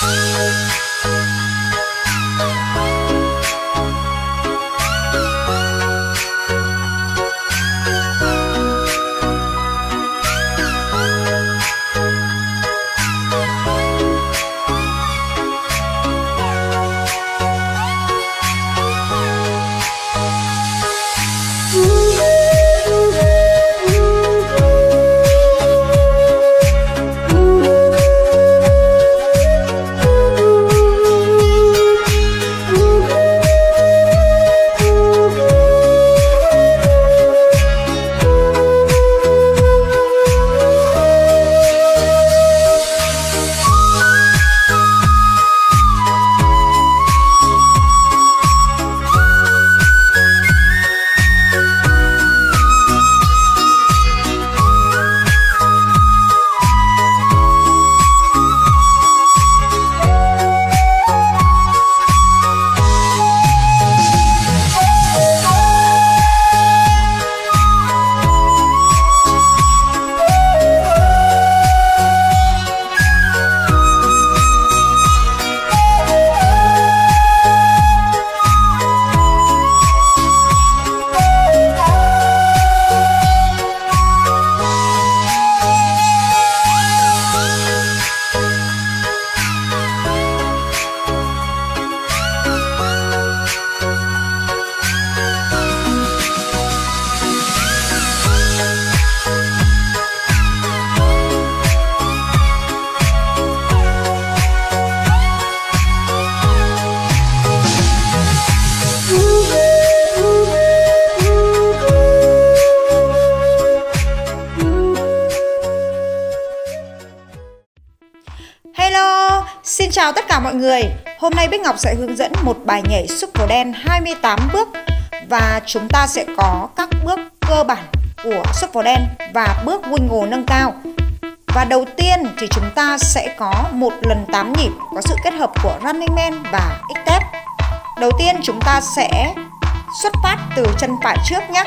Xin chào tất cả mọi người. Hôm nay Bích Ngọc sẽ hướng dẫn một bài nhảy Shuffle Dance 28 bước. Và chúng ta sẽ có các bước cơ bản của Shuffle Dance và bước wiggle nâng cao. Và đầu tiên thì chúng ta sẽ có một lần 8 nhịp có sự kết hợp của Running Man và X-Step. Đầu tiên chúng ta sẽ xuất phát từ chân phải trước nhé.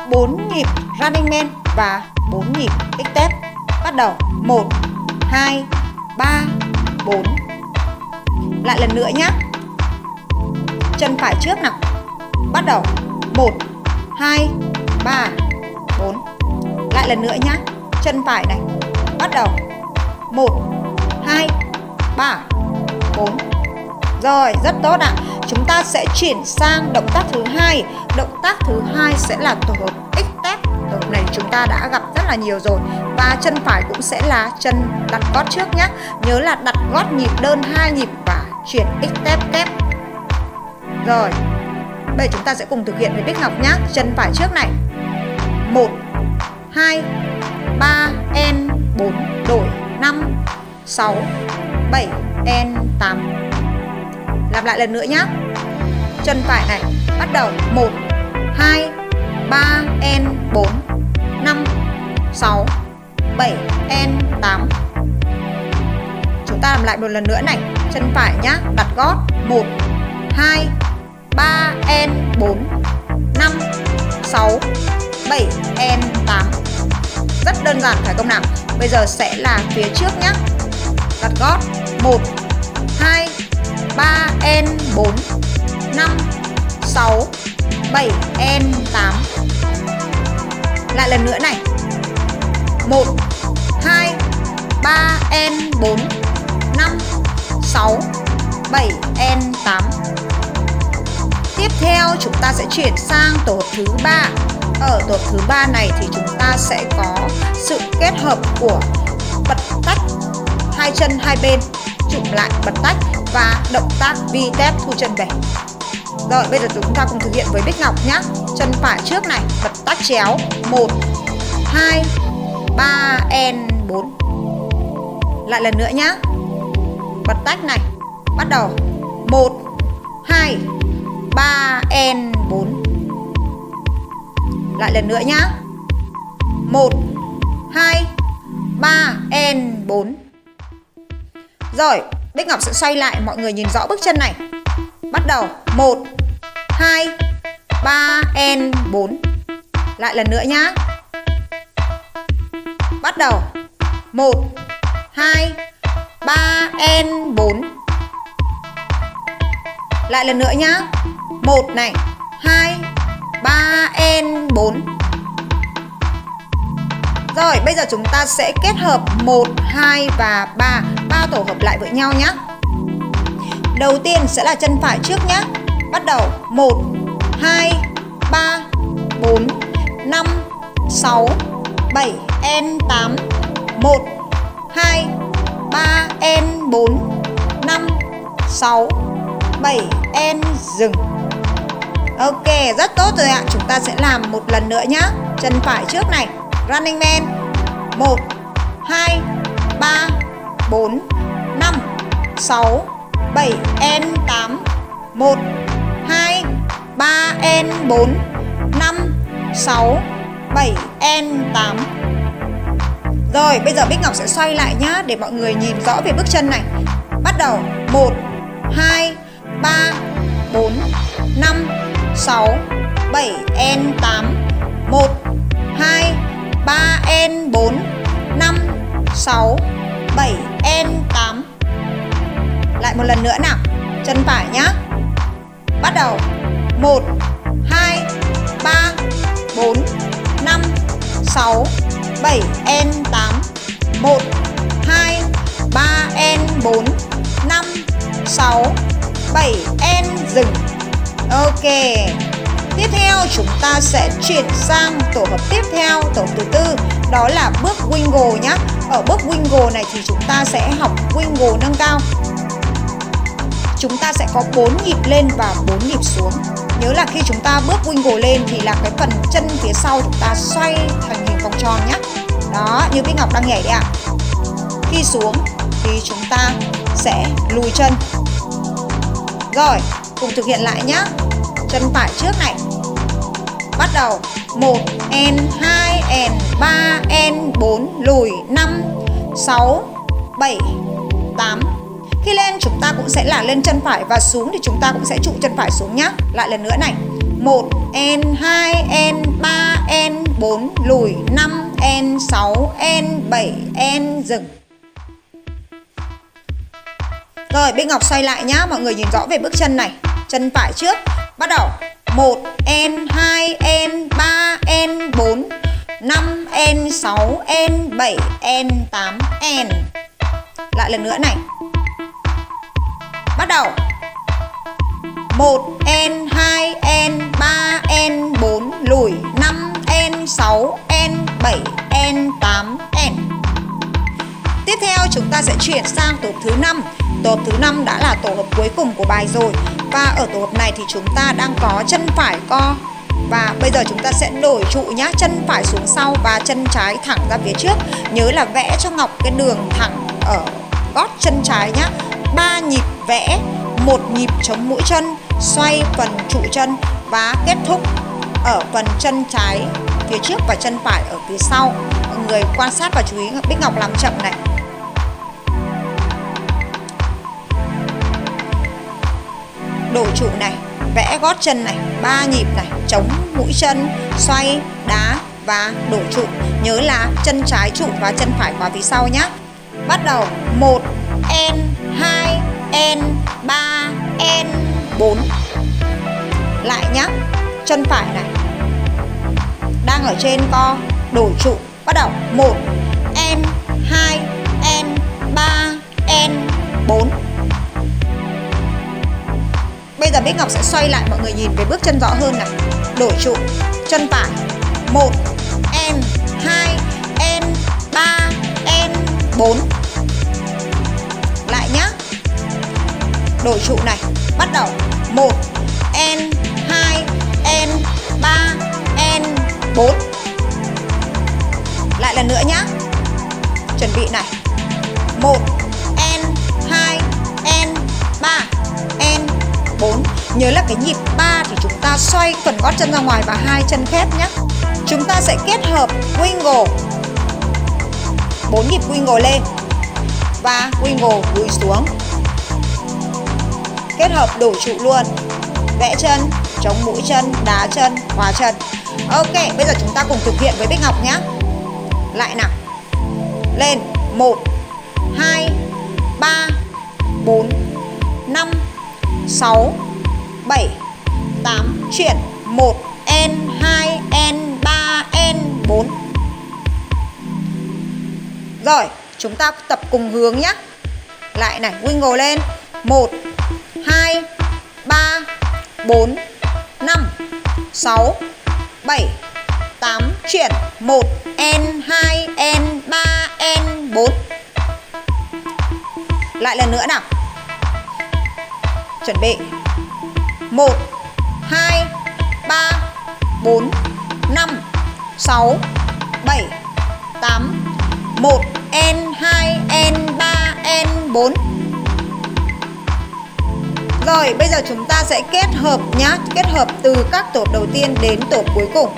4 nhịp Running Man và 4 nhịp X-Step. Bắt đầu 1, 2, 3, 4. Lại lần nữa nhé. Chân phải trước nào. Bắt đầu 1, 2, 3, 4. Lại lần nữa nhé. Chân phải này. Bắt đầu 1, 2, 3, 4. Rồi, rất tốt ạ. Chúng ta sẽ chuyển sang động tác thứ hai. Động tác thứ hai sẽ là tổ hợp X-Step. Tổ hợp này chúng ta đã gặp rất là nhiều rồi. Và chân phải cũng sẽ là chân đặt gót trước nhé. Nhớ là đặt gót nhịp đơn 2 nhịp và chuyển X-Step kép. Rồi, bây giờ chúng ta sẽ cùng thực hiện với Bích Ngọc nhé. Chân phải trước này. 1, 2, 3, and 4, đổi 5, 6, 7, and 8. Lặp lại lần nữa nhé. Chân phải này. Bắt đầu 1, 2, 3, and 4, 5, 6, 7, and 8. Chúng ta làm lại một lần nữa này. Chân phải nhá. Đặt gót 1, 2, 3, and 4, 5, 6, 7, and 8. Rất đơn giản phải không nào? Bây giờ sẽ là phía trước nhé. Đặt gót 1, 2, 3, and 4, 5, 6, 7, and 8. Lại lần nữa này. 1, 2, 3, and 4, 5, 6, 7, and 8. Tiếp theo chúng ta sẽ chuyển sang tổ hợp thứ 3. Ở tổ hợp thứ 3 này thì chúng ta sẽ có sự kết hợp của bật tách, hai chân hai bên chụm lại bật tách và động tác V-step thu chân về. Rồi, bây giờ chúng ta cùng thực hiện với Bích Ngọc nhé. Chân phải trước này, bật tách chéo 1, 2, 3, and 4. Lại lần nữa nhé. Bật tách này. Bắt đầu 1, 2, 3, and 4. Lại lần nữa nhé. 1, 2, 3, and 4. Rồi, Bích Ngọc sẽ xoay lại, mọi người nhìn rõ bước chân này. Bắt đầu 1, 2, 3, and 4. Lại lần nữa nhé. Bắt đầu 1, 2, 3, and 4. Lại lần nữa nhá. 1 này, 2, 3, 4. Rồi, bây giờ chúng ta sẽ kết hợp 1, 2 và 3. 3 tổ hợp lại với nhau nhé. Đầu tiên sẽ là chân phải trước nhé. Bắt đầu 1, 2, 3, 4, 5, 6, 7, 8. 1, 2, 3, 4, 5, 6, 7, dừng. Ok, rất tốt rồi ạ. Chúng ta sẽ làm một lần nữa nhé. Chân phải trước này. Running man. 1, 2, 3, 4, 5, 6, 7, 8. 1, 2, 3, 4, 5, 6, 7, 8. Rồi, bây giờ Bích Ngọc sẽ xoay lại nhá, để mọi người nhìn rõ về bước chân này. Bắt đầu 1, 2, 3, 4, 5, 6, 7, 8. 1, 2, 3, 4, 5, 6, 7, 8. Lại một lần nữa nào. Chân phải nhá. Bắt đầu 1, 2, 3, 4, 5, 6, 7, 8. 1, 2, 3, 4, 5, 6, 7, dừng. Ok. Tiếp theo chúng ta sẽ chuyển sang tổ hợp tiếp theo, tổ hợp thứ tư, đó là bước wingle nhé. Ở bước wingle này thì chúng ta sẽ học wingle nâng cao. Chúng ta sẽ có 4 nhịp lên và 4 nhịp xuống. Nhớ là khi chúng ta bước wingle lên thì là cái phần chân phía sau chúng ta xoay thành hình vòng tròn nhé. Đó, như Bích Ngọc đang nhảy đấy ạ. Khi xuống thì chúng ta sẽ lùi chân. Rồi, cùng thực hiện lại nhé. Chân phải trước này. Bắt đầu 1, 2, 3, 4, lùi 5, 6, 7, 8. Khi lên chúng ta cũng sẽ là lên chân phải, và xuống thì chúng ta cũng sẽ trụ chân phải xuống nhé. Lại lần nữa này. 1, 2, 3, 4, lùi 5, 6, 7, dừng. Rồi, Bích Ngọc xoay lại nhá, mọi người nhìn rõ về bước chân này. Chân phải trước. Bắt đầu 1, 2, 3, 4, 5, 6, 7, 8, Lại lần nữa này. Bắt đầu 1, 2, 3, 4, lùi 5, 6, 7, 8, Tiếp theo chúng ta sẽ chuyển sang tổ hợp thứ 5. Tổ hợp thứ 5 đã là tổ hợp cuối cùng của bài rồi. Và ở tổ hợp này thì chúng ta đang có chân phải co. Và bây giờ chúng ta sẽ đổi trụ nhá. Chân phải xuống sau và chân trái thẳng ra phía trước. Nhớ là vẽ cho Ngọc cái đường thẳng ở gót chân trái nhá. 3 nhịp vẽ, 1 nhịp chống mũi chân, xoay phần trụ chân và kết thúc ở phần chân trái phía trước và chân phải ở phía sau. Mọi người quan sát và chú ý Bích Ngọc làm chậm này. Đổi trụ này, vẽ gót chân này, 3 nhịp này, chống mũi chân, xoay, đá và đổi trụ. Nhớ là chân trái trụ và chân phải qua phía sau nhé. Bắt đầu 1, 2, 3, 4. Lại nhá. Chân phải này đang ở trên co, đổi trụ. Bắt đầu 1, 2, 3, 4. Bây giờ Bích Ngọc sẽ xoay lại, mọi người nhìn về bước chân rõ hơn này. Đổi trụ, chân phải 1, 2, 3, 4. Lại nhá. Đổi trụ này. Bắt đầu 1, 2, 3, 4. Lại lần nữa nhá. Chuẩn bị này. 1, 2, 3, 4. Nhớ là cái nhịp 3 thì chúng ta xoay phần gót chân ra ngoài và 2 chân khép nhé. Chúng ta sẽ kết hợp wingle, 4 nhịp wingle lên và wingle lùi xuống. Kết hợp đổi trụ luôn. Vẽ chân, chống mũi chân, đá chân, khóa chân. Ok, bây giờ chúng ta cùng thực hiện với Bích Ngọc nhé. Lại nào. Lên 1, 2, 3, 4, 5, 6, 7, 8, chuyển 1, N, 2, N, 3, N, 4. Rồi, chúng ta tập cùng hướng nhé. Lại này, wiggle lên. 1, 2, 3, 4, 5, 6, 7, 8, chuyển 1, N, 2, N, 3, N, 4. Lại lần nữa nào. Chuẩn bị. 1, 2, 3, 4, 5, 6, 7, 8, 1, N, 2, N, 3, N, 4. Rồi, bây giờ chúng ta sẽ kết hợp nhá. Kết hợp từ các tổ đầu tiên đến tổ cuối cùng.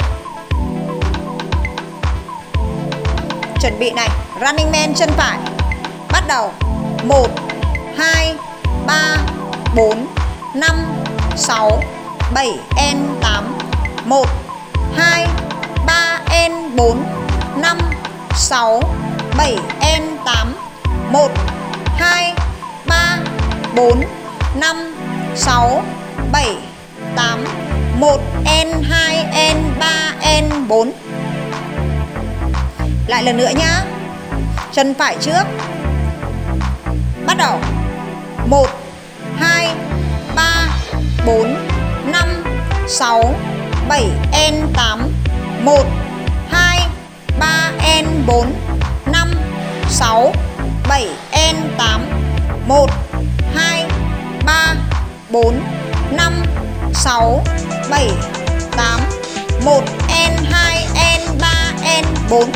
Chuẩn bị này. Running man chân phải. Bắt đầu. 1, 2, 3, 4, 5, 6, 7, N, 8. 1, 2, 3, N, 4, 5, 6, 7, N, 8. 1, 2, 3, 4, 5, 6, 7, 8. 1, N, 2, N, 3, N, 4. Lại lần nữa nhá. Chân phải trước. Bắt đầu. 1, 2, 3, 4, 5, 6, 7, N, 8. 1, 2, 3, N, 4, 5, 6, 7, N, 8. 1, 2, 3, 4, 5, 6, 7, 8. 1, N, 2, N, 3, N, 4.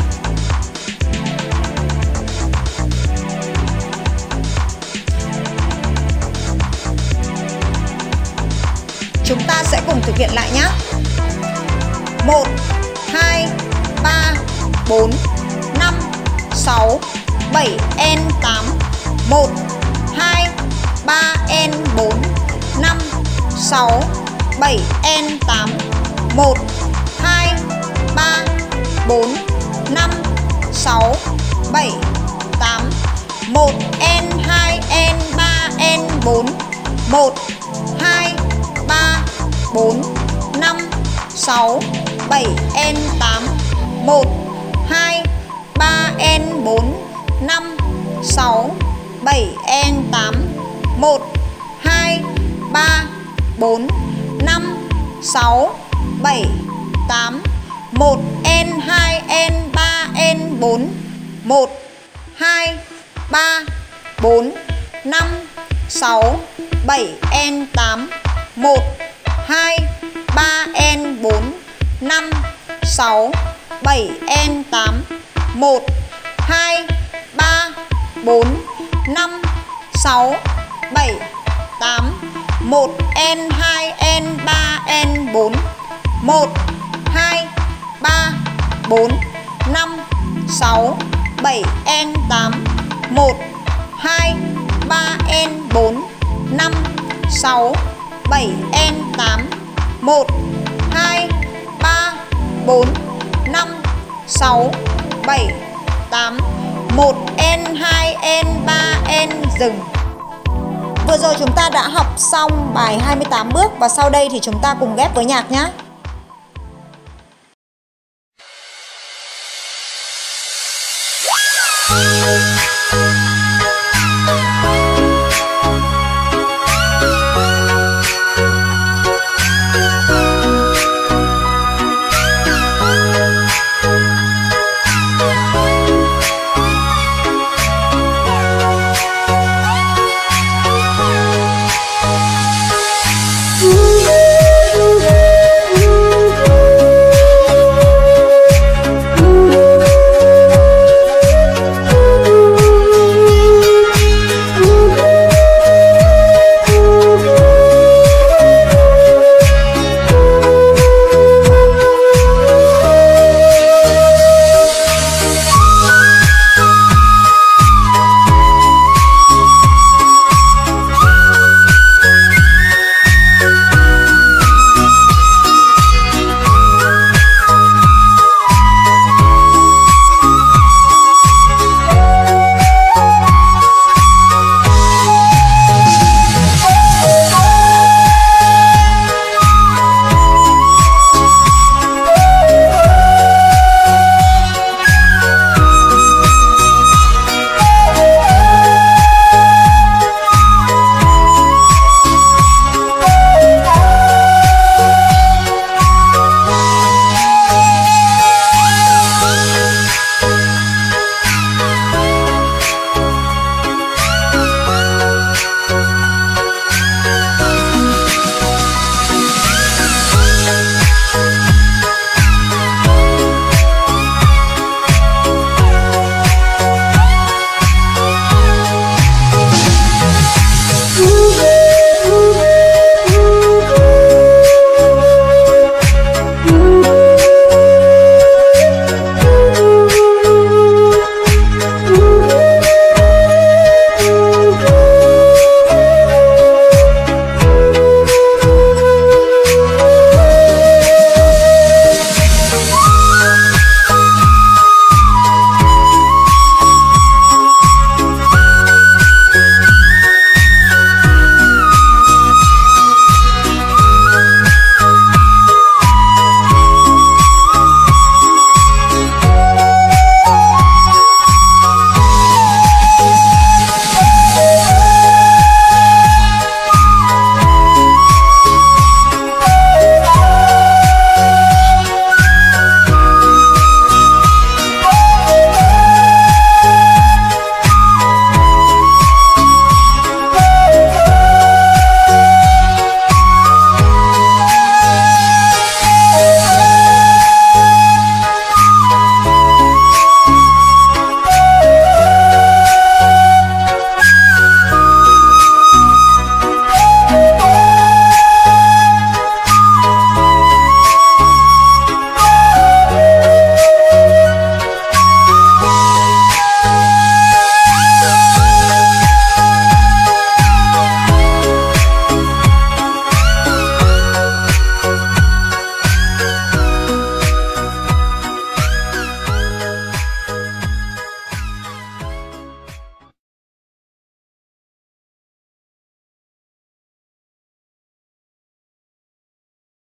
Chúng ta sẽ cùng thực hiện lại nhé. 1, 2, 3, 4, 5, 6, 7, N, 8. 1, 2, 3, N, 4, 5, 6, 7, N, 8. 1, 2, 3, 4, 5, 6, 7, 8. 1, N, 2, N, 3, N, 4. 1, 2, 3, 4, 5, 6, 7, N, 8. 1, 2, 3, N, 4, 5, 6, 7, N, 8. 1, 2, 3, 4, 5, 6, 7, 8. 1, N, 2, N, 3, N, 4. 1, 2, 3, 4, 5, 6, 7, N, 8. 1, 2, 3, N, 4, 5, 6, 7, N, 8. 1, 2, 3, 4, 5, 6, 7, 8. 1, N, 2, N, 3, N, 4. 1, 2, 3, 4, 5, 6, 7, N, 8. 1, 2, 3, N, 4, 5, 6, 7, N, 8. 1, 2, 3, 4, 5, 6, 7, 8. 1, N, 2, N, 3, N, dừng. Vừa rồi chúng ta đã học xong bài 28 bước và sau đây thì chúng ta cùng ghép với nhạc nhé.